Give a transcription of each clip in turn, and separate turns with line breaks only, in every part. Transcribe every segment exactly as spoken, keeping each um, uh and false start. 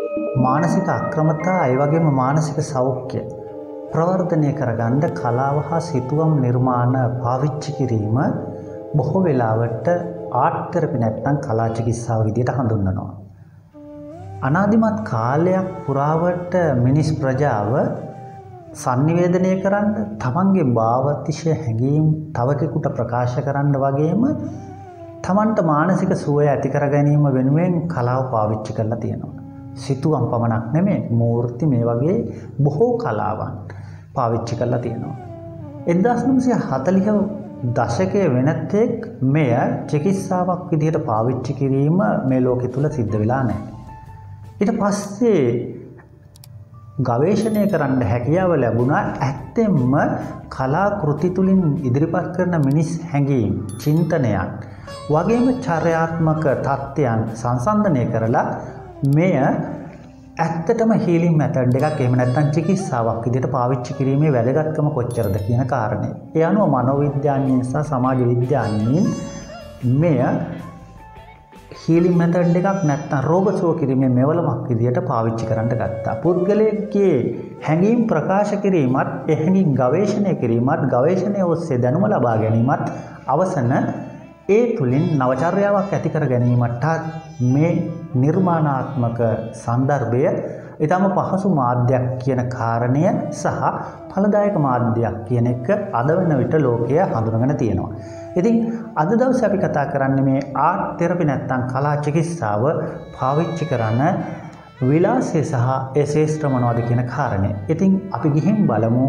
මානසික අක්‍රමතා ඒ වගේම මානසික සෞඛ්‍ය ප්‍රවර්ධනය කරගන්න කලාව හා සිතුවම් නිර්මාණ පාවිච්චි කිරීම බොහෝ වෙලාවට ආර්ට් තෙරපි නැත්නම් කලා චිකිත්සාව විදිහට හඳුන්වනවා. අනාදිමත් කාලයක් පුරාවට මිනිස් ප්‍රජාව sannivedanaya කරන්න තමන්ගේ භාවතිශය හැඟීම් තවකෙකුට ප්‍රකාශ කරන්න වගේම තමන්ට මානසික සුවය ඇති කර ගැනීම වෙනුවෙන් කලාව පාවිච්චි කරලා තියෙනවා. සිතුවම් පමණක් නෙමෙයි මූර්ති මේ වගේ බොහෝ කලාවන් පාවිච්චි කරලා තියෙනවා. එක්දාස් නවසිය හතළිහ දශකයේ වෙනතෙක් මෙය චිකිත්සාවක් විදිහට පාවිච්චි කිරීම මේ ලෝකෙ තුල සිද්ධ වෙලා නැහැ. ඊට පස්සේ ගවේෂණය කරන්න හැකියාව ලැබුණා ඇත්තෙන්ම කලා කෘති තුලින් ඉදිරිපත් කරන මිනිස් හැඟීම්, චින්තනයන් වගේම චර්යාත්මක තත්ත්වයන් සංසන්දනය කරලා මෙය ඇත්තටම හීලින් මැතඩ් එකක් එහෙම නැත්නම් චිකිත්සාවක් විදිහට පාවිච්චි කිරීමේ වැදගත්කම කොච්චරද කියන කාරණේ. ඒ අනුව මනෝවිද්‍යාඥයින් සහ සමාජ විද්‍යාඥයින් මෙය හීලින් මැතඩ් එකක් නැත්නම් රෝග සුව කිරීමේ මෙවලමක් විදිහට පාවිච්චි කරන්න ගත්තා. පුද්ගලයෙක්ගේ හැඟීම් ප්‍රකාශ කිරීමත්, ඒ හැඟීම් ගවේෂණය කිරීමත්, ගවේෂණය ඔස්සේ දැනුම ලබා ගැනීමත් අවසන ඒ තුලින් නවචර්යාවක් ඇති කර ගැනීමට මේ නිර්මාණාත්මක සන්දර්භය ඊටම පහසු මාධ්‍යයක් කියන කාරණය සහ ඵලදායක මාධ්‍යයක් කියන එක අද වෙන විට ලෝකය හඳුනගෙන තියෙනවා. ඉතින් අද දවසේ අපි කතා කරන්නේ මේ ආර්ට් තෙරපි නැත්නම් කලා චිකිත්සාව පාවිච්චි කරන විලාසය සහ ඒ ශේෂ්ත්‍ර මොනවද කියන කාරණේ. ඉතින් අපි ගිහින් බලමු.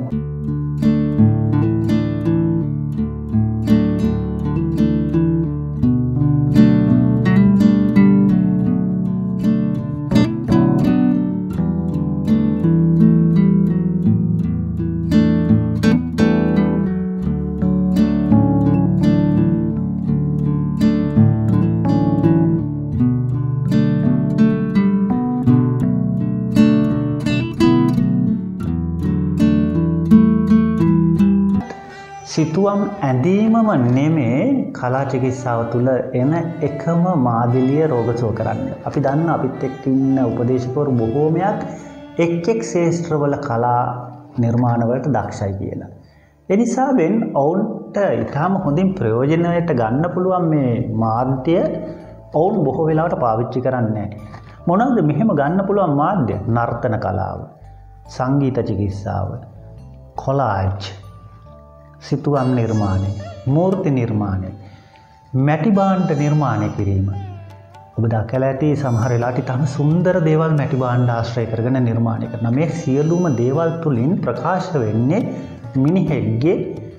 සිතුවම් ඇඳීමම නෙමේ කලා චිකිත්සාව තුළ එන එකම මාදිලිය රෝග සුව කරන්න. අපි දන්න අපිත් එක්ක ඉන්න උපදේශකවරු බොහෝමයක් එක් එක් ශේෂ්ත්‍රවල කලා නිර්මාණවලට දක්ෂයි කියලා. ඒ නිසාවෙන් ඔවුන්ට ඊටාම හොඳින් ප්‍රයෝජනයට ගන්න පුළුවන් මේ මාධ්‍ය ඔවුන් බොහෝ වෙලාවට පාවිච්චි කරන්නේ නැහැ. මොනවද මෙහෙම ගන්න පුළුවන් මාධ්‍ය? නර්තන කලාව, සංගීත චිකිත්සාව, කොලාජ්, සිතුවම් නිර්මාණය, මූර්ති නිර්මාණය, මැටි භාණ්ඩ නිර්මාණය කිරීම. ඔබ දැකලා ඇති සමහර වෙලාවට තම සුන්දර දේවල් මැටි භාණ්ඩ ආශ්‍රය කරගෙන නිර්මාණය කරනවා. මේ සියලුම දේවල් තුලින් ප්‍රකාශ වෙන්නේ මිනිහෙක්ගේ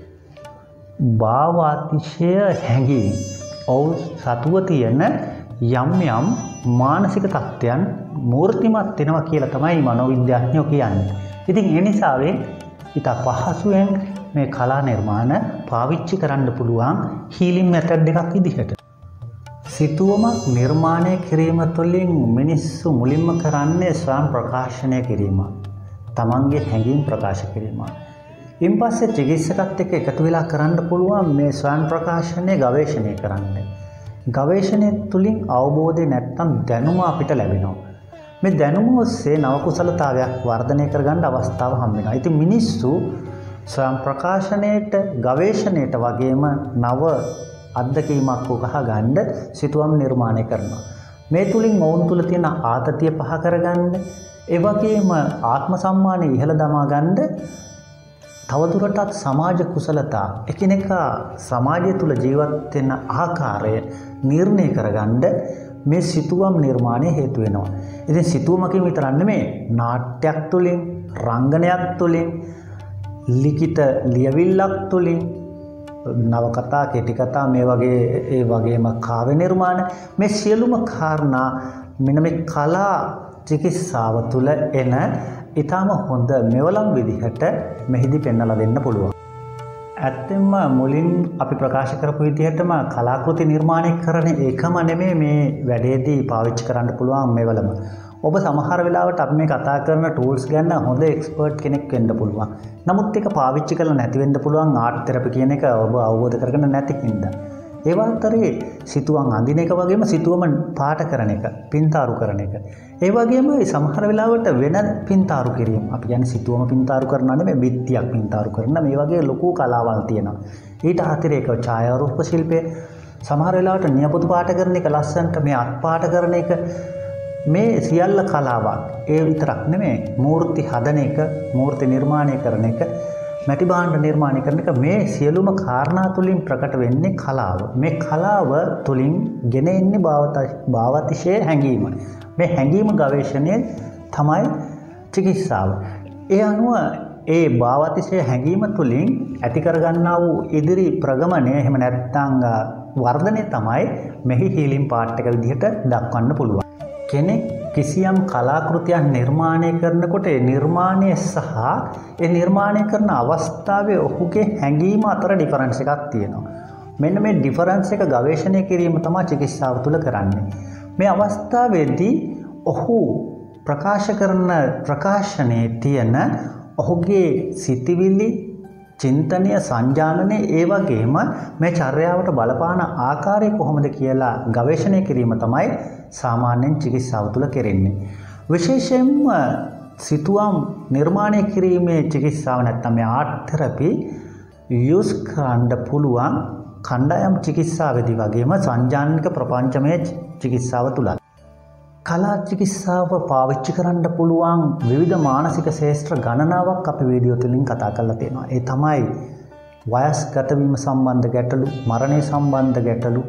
භාවාතිශය හැඟීම්. ඔවුන් සතුව තියෙන යම් යම් මානසික තත්ත්වයන් මූර්තිමත් වෙනවා කියලා තමයි මනෝවිද්‍යාඥයෝ කියන්නේ. ඉතින් ඒ නිසාවෙන් ඊට පහසුවෙන් මේ කලා නිර්මාණ පාවිච්චි කරන්න පුළුවන් හීලින් මැතඩ් එකක් විදිහට. සිතුවමක් නිර්මාණය කිරීම තුළින් මිනිස්සු මුලින්ම කරන්නේ ස්වයං ප්‍රකාශනය කිරීම. තමන්ගේ හැඟීම් ප්‍රකාශ කිරීම. ඉන් පස්සේ චිකිත්සකත් එක්ක එකතු වෙලා කරන්න පුළුවන් මේ ස්වයං ප්‍රකාශනය ගවේෂණය කරන්න. ගවේෂණය තුළින් අවබෝධය නැත්තම් දැනුම අපිට ලැබෙනවා. මේ දැනුම ඔස්සේ නව කුසලතාවයක් වර්ධනය කරගන්න අවස්ථාව හම්බ වෙනවා. ඉතින් මිනිස්සු ස්වයං ප්‍රකාශනයට, ගවේෂණයට වගේම නව අත්දැකීමක් උකහා ගන්න සිතුවම් නිර්මාණය කරනවා. මේ තුලින් ඔවුන් තුල තියෙන ආතතිය පහ කරගන්න, ඒ වගේම ආත්ම සම්මානය ඉහළ දමා ගන්න, තවදුරටත් සමාජ කුසලතා, එකිනෙකා සමාජය තුල ජීවත් වෙන ආකාරය නිර්ණය කරගන්න මේ සිතුවම් නිර්මාණය හේතු වෙනවා. ඉතින් සිතුවමකින් විතරක් නෙමෙයි නාට්‍යයක් තුලින්, රංගනයක් තුලින්, ලිඛිත ලියවිල්ලක් තුලින්, නවකතා, කෙටි කතා මේ වගේ ඒ වගේම කාව්‍ය නිර්මාණ මේ සියලුම කාරණා මෙන්න මේ කලා චිකිත්සාව තුළ එන ඊටම හොඳ මෙවලම් විදිහට මෙහිදී පෙන්වලා දෙන්න පුළුවන්. ඇත්තෙන්ම මුලින් අපි ප්‍රකාශ කරපු විදිහටම කලාකෘති නිර්මාණය කරන එකම නෙමෙයි මේ වැඩේදී පාවිච්චි කරන්න පුළුවන් මෙවලම. ඔබ සමහර වෙලාවට අපි මේ කතා කරන ටූල්ස් ගැන හොඳ එක්ස්පර්ට් කෙනෙක් වෙන්න පුළුවන්. නමුත් ඒක පාවිච්චි කරලා නැති වෙන්න පුළුවන් ආර්ට් තෙරපි කියන එක ඔබ අවබෝධ කරගන්න නැති හින්දා. ඒ අතරේ සිතුවම් අඳින එක වගේම සිතුවම පාට කරන එක, පින්තාරු කරන එක. ඒ වගේම සමහර වෙලාවට වෙන පින්තාරු කිරීම. අපි කියන්නේ සිතුවම පින්තාරු කරනවා නෙමෙයි, බිත්තියක් පින්තාරු කරන මේ වගේ ලොකු කලාවල් තියෙනවා. ඊට අතිරේකව ඡායාරූප ශිල්පය, සමහර වෙලාවට නියපොතු පාට කරන එක, ලස්සනට මේ අත් පාට කරන එක, මේ සියල්ල කලාවක්. ඒ විතරක් නෙමෙයි, මූර්ති හදන එක, මූර්ති නිර්මාණය කරන එක, මැටි භාණ්ඩ නිර්මාණය කරන එක, මේ සියලුම කාරණා තුලින් ප්‍රකට වෙන්නේ කලාව. මේ කලාව තුලින් ගෙන එන්නේ භාවතිශය හැඟීම. මේ හැඟීම ගවේෂණය තමයි චිකිත්සාව. ඒ අනුව ඒ භාවතිශය හැඟීම තුලින් ඇති කරගන්නා වූ ඉදිරි ප්‍රගමණය, එහෙම නැත්නම් වර්ධනය තමයි මෙහි හීලින් පාට් එක විදිහට දක්වන්න පුළුවන්. කෙනෙක් කිසියම් කලාකෘතියක් නිර්මාණය කරනකොට ඒ නිර්මාණය සහ ඒ නිර්මාණය කරන අවස්ථාවේ ඔහුගේ හැඟීම අතර ඩිෆරන්ස් එකක් තියෙනවා. මෙන්න මේ ඩිෆරන්ස් එක ගවේෂණය කිරීම තමයි චිකිත්සාව තුළ කරන්නේ. මේ අවස්ථාවේදී ඔහු ප්‍රකාශ කරන ප්‍රකාශනයේ තියෙන ඔහුගේ සිතිවිලි, චින්තනය, සංජානනය, ඒ වගේම මේ චර්යාවට බලපාන ආකාරය කොහොමද කියලා ගවේෂණය කිරීම තමයි සාමාන්‍යයෙන් චිකිත්සාව තුළ කෙරෙන්නේ. විශේෂයෙන්ම සිතුවම් නිර්මාණය කිරීමේ චිකිත්සාව නැත්නම් මේ ආර්ට් තෙරපි යූස් කරන්න පුළුවන් කණ්ඩායම් චිකිත්සාවේදී වගේම සංජානනික ප්‍රපංචමය චිකිත්සාව තුලත්. කලා චිකිත්සාව පාවිච්චි කරන්න පුළුවන් විවිධ මානසික ශාස්ත්‍ර ගණනාවක් අපි වීඩියෝ තුලින් කතා කරලා තියෙනවා. ඒ තමයි වයස්ගත වීම සම්බන්ධ ගැටලු, මරණය සම්බන්ධ ගැටලු,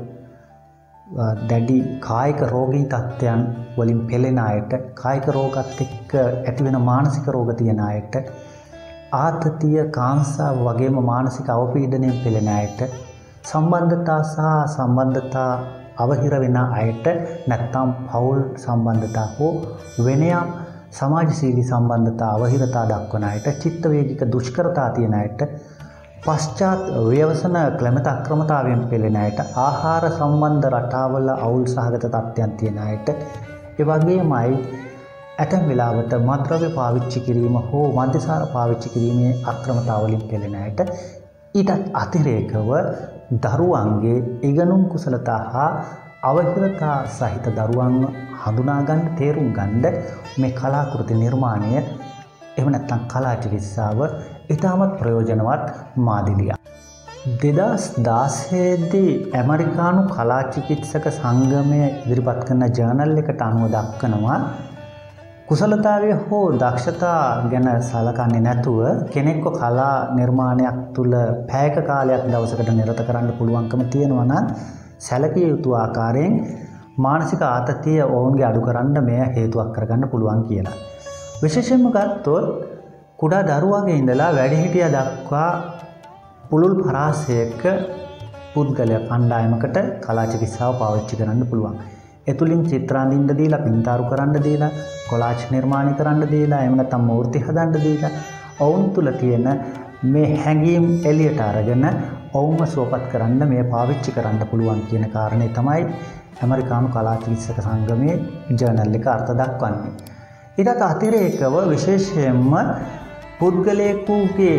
දැඩි කායික රෝගී තත්ත්වයන් වලින් පෙළෙන අයට, කායික රෝගات එක්ක ඇතිවෙන මානසික රෝග තියෙන අයට, ආතතිය, කාංසාව වගේම මානසික අවපීඩනයෙන් පෙළෙන අයට, සම්බන්ධතා සහ සම්බන්ධතා අවහිර වෙන අයට, නැත්නම් පෞල් සම්බන්ධතා හෝ වෙනයම් සමාජශීලී සම්බන්ධතා අවහිරතා දක්වන අයට, චිත්ත වේගික දුෂ්කරතා තියෙන අයට, පශ්චාත් ව්‍යවසන ක්ලැමත අක්‍රමතාවයෙන් පෙළෙන අයට, ආහාර සම්බන්ධ රටාවල අවුල් සහගත තත්ත්වයන් තියෙන අයට, ඒ වගේමයි ඇතැම් වෙලාවට මත්ද්‍රව්‍ය පාවිච්චි කිරීම හෝ මද්යසාර පාවිච්චි කිරීමේ අක්‍රමතාවලින් පෙළෙන අයට, ඊට අතිරේකව දරුවන්ගේ ඉගෙනුම් කුසලතා හා අවහිරතා සහිත දරුවන් හඳුනා ගන්න, තේරුම් ගන්න මේ කලාකෘති නිර්මාණය, එහෙම නැත්නම් කලා චිකිත්සාව ඉතාමත් ප්‍රයෝජනවත් මාදිලියක්. දෙදහස් දාසය දී ඇමරිකානු කලා චිකිත්සක සංගමය ඉදිරිපත් කරන ජර්නල් එකට අනුව දක්වනවා කුසලතාවය හෝ දක්ෂතා ගැන සලකන්නේ නැතුව කෙනෙක්ව කලා නිර්මාණයක් තුළ පැයක කාලයක් දවසකට නිරත කරන්න පුළුවන්කම තියෙනවා නම් සැලකිය යුතු ආකාරයෙන් මානසික ආතතිය ඔවුන්ගේ අඩු කරන්න මෙය හේතුවක් කරගන්න පුළුවන් කියලා. විශේෂයෙන්ම ගත්තොත් කුඩා දරුවාගේ ඉඳලා වැඩිහිටියා දක්වා පුළුල් පරාසයක පුද්ගලයා කණ්ඩායමකට කලා චිකිත්සාව පාවිච්චි කරන්න පුළුවන්. එතුලින් චිත්‍ර අඳින්න දීලා, පින්තාරු කරන්න දීලා, කොලාජ් නිර්මාණය කරන්න දීලා, එහෙම නැත්නම් මූර්ති හදන්න දීලා, ඔවුන් තුල තියෙන මේ හැඟීම් එළියට අරගෙන ඔවුන්ව සුවපත් කරන්න මේ පාවිච්චි කරන්න පුළුවන් කියන කාරණේ තමයි ඇමරිකානු කලා චිකිත්සක සංගමයේ ජර්නල් එක අර්ථ දක්වන්නේ. ඊට අතිරේකව විශේෂයෙන්ම පුද්ගලයෙකුගේ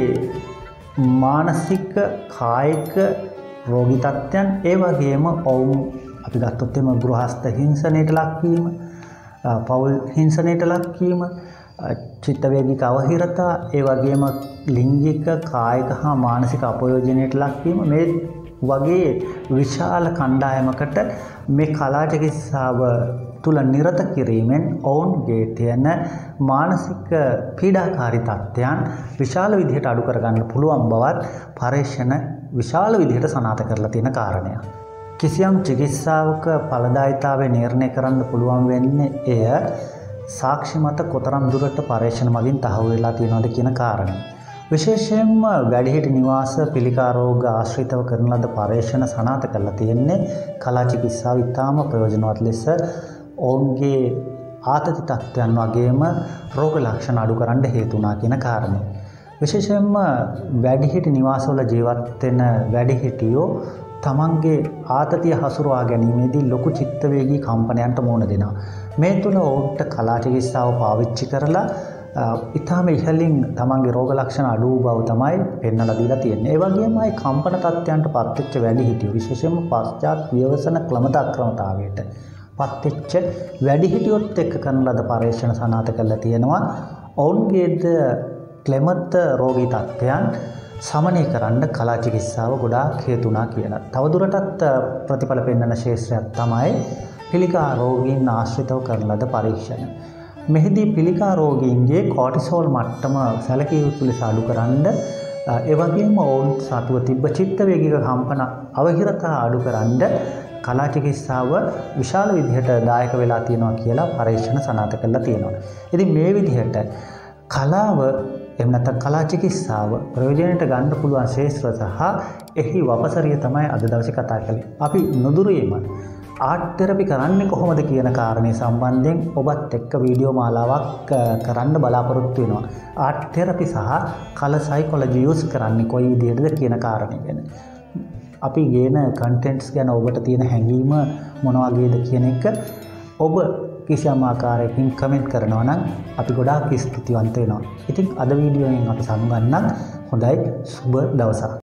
මානසික, කායික රෝගී තත්ත්වයන්, ඒ වගේම ඔවුන් අපි ගත්තොත් එම ගෘහස්ත හිංසනයට ලක්වීම, පෞල් හිංසනයට ලක්වීම, චිත්ත වේගික අවහිරතා, ඒ වගේම ලිංගික, කායික හා මානසික අපයෝජනයට ලක්වීම, මේ වගේ විශාල කණ්ඩායමකට මේ කලා චිකිත්සාව තුල නිරත කිරීමෙන් ඔවුන්ගේ තියෙන මානසික පීඩාකාරී තත්ත්වයන් විශාල විදිහට අඩු කරගන්න පුළුවන් බවත් පරීක්ෂණ විශාල විදිහට සනාථ කරලා තියෙන කාරණයක්. කිසියම් චිකිත්සාවක ඵලදායීතාවය නිර්ණය කරන්න පුළුවන් වෙන්නේ එය සාක්ෂි මත කොතරම් දුරට පරීක්ෂණ මගින් තහවුරු වෙලා තියෙනවද කියන කාරණය. විශේෂයෙන්ම වැඩිහිටි නිවාස පිළිකා රෝග ආශ්‍රිතව කරන ලද පරීක්ෂණ සනාථ කරලා තියෙන්නේ කලා චිකිත්සාව ඉතාම ප්‍රයෝජනවත් ලෙස ඔවුන්ගේ ආතති තත්ත්වයන් වගේම රෝග ලක්ෂණ අඩු කරන්න හේතු වුණා කියන කාරණය. විශේෂයෙන්ම වැඩිහිටි නිවාසවල ජීවත් වෙන වැඩිහිටියෝ තමන්ගේ ආතතිය හසුරුවා ගැනීමේදී ලොකු චිත්ත වේගී කම්පනයන්ට මුහුණ දෙනවා. මේ තුල ඔවුන්ට කලා චිකිත්සාව පාවිච්චි කරලා ඉතාම ඉහළින් තමන්ගේ රෝග ලක්ෂණ අඩු බව තමයි පෙන්වලා දීලා තියෙන්නේ. ඒ වගේමයි කම්පන තත්ත්වයන්ට පත්වෙච්ච වැඩිහිටියෝ විශේෂයෙන්ම පශ්චාත් ව්‍යවසන ක්ලමතාක්‍රමතාවයට පත්වෙච්ච වැඩිහිටියොත් එක්ක කරන ලද පරීක්ෂණ සනාථ කරලා තියෙනවා. ඔවුන්ගේද ක්ලෙමත් රෝගී තත්ත්වයන් සමනය කරන්න කලා චිකිත්සාව ගොඩාක් හේතු වුණා කියලා. තවදුරටත් ප්‍රතිඵල පෙන්වන ශාස්ත්‍රයක් තමයි පිළිකා රෝගීන් ආශ්‍රිතව කරන ලද පරීක්ෂණ. මෙහිදී පිළිකා රෝගීන්ගේ කෝටිසෝල් මට්ටම සැලකිය යුතු ලෙස අඩු කරන්න, ඒ වගේම ඔවුන් සතුව තිබ්බ චිත්ත වේගික කම්පන අවහිරතා අඩු කරන්න කලා චිකිත්සාව විශාල විදිහට දායක වෙලා තියෙනවා කියලා පරීක්ෂණ සනාථ කරලා තියෙනවා. ඉතින් මේ විදිහට කලාව එහෙම නැත්නම් කලා චිකිත්සාව ප්‍රයෝජනයට ගන්න පුළුවන් ශාස්ත්‍ර සහ එහි වපසරිය තමයි අද දවසේ කතා කළේ. අපි නුදුරේම ආර්ට් තෙරපි කරන්නේ කොහොමද කියන කාරණේ සම්බන්ධයෙන් ඔබත් එක්ක වීඩියෝ මාලාවක් කරන්න බලාපොරොත්තු වෙනවා. ආර්ට් තෙරපි සහ කලර් සයිකොලොජි යූස් කරන්නේ කොයි විදිහටද කියන කාරණේ ගැන. අපි ගේන කන්ටෙන්ට්ස් ගැන ඔබට තියෙන හැඟීම මොන වගේද කියන එක ඔබ කිසියම් ආකාරයකින් කමෙන්ට් කරනවා නම් අපි ගොඩාක් ස්තුතිවන්ත වෙනවා. ඉතින් අද වීඩියෝවෙන් අපි සමුගන්නම්. හොඳයි, සුබ දවසක්.